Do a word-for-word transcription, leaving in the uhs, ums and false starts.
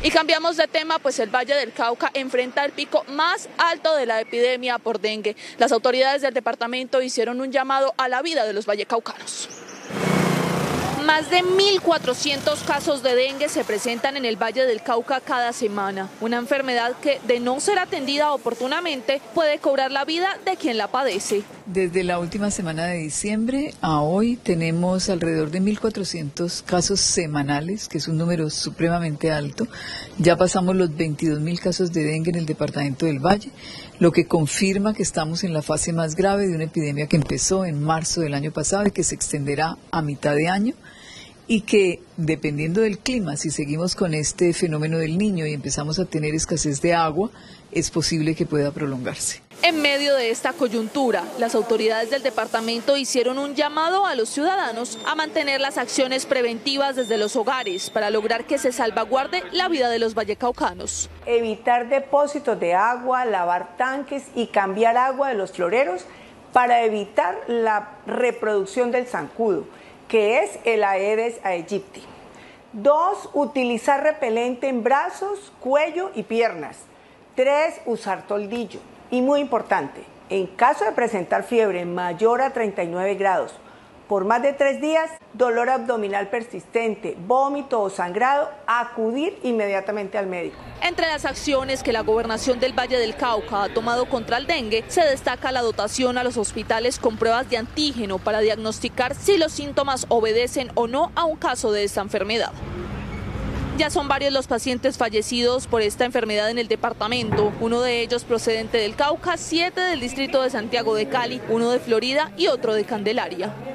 Y cambiamos de tema, pues el Valle del Cauca enfrenta el pico más alto de la epidemia por dengue. Las autoridades del departamento hicieron un llamado a la vida de los vallecaucanos. Más de mil cuatrocientos casos de dengue se presentan en el Valle del Cauca cada semana, una enfermedad que, de no ser atendida oportunamente, puede cobrar la vida de quien la padece. Desde la última semana de diciembre a hoy tenemos alrededor de mil cuatrocientos casos semanales, que es un número supremamente alto. Ya pasamos los veintidós mil casos de dengue en el departamento del Valle, lo que confirma que estamos en la fase más grave de una epidemia que empezó en marzo del año pasado y que se extenderá a mitad de año. Y que, dependiendo del clima, si seguimos con este fenómeno del Niño y empezamos a tener escasez de agua, es posible que pueda prolongarse. En medio de esta coyuntura, las autoridades del departamento hicieron un llamado a los ciudadanos a mantener las acciones preventivas desde los hogares para lograr que se salvaguarde la vida de los vallecaucanos. Evitar depósitos de agua, lavar tanques y cambiar agua de los floreros para evitar la reproducción del zancudo, que es el Aedes aegypti. Dos, utilizar repelente en brazos, cuello y piernas. Tres, usar toldillo. Y muy importante, en caso de presentar fiebre mayor a treinta y nueve grados por más de tres días, dolor abdominal persistente, vómito o sangrado, acudir inmediatamente al médico. Entre las acciones que la Gobernación del Valle del Cauca ha tomado contra el dengue, se destaca la dotación a los hospitales con pruebas de antígeno para diagnosticar si los síntomas obedecen o no a un caso de esta enfermedad. Ya son varios los pacientes fallecidos por esta enfermedad en el departamento, uno de ellos procedente del Cauca, siete del distrito de Santiago de Cali, uno de Florida y otro de Candelaria.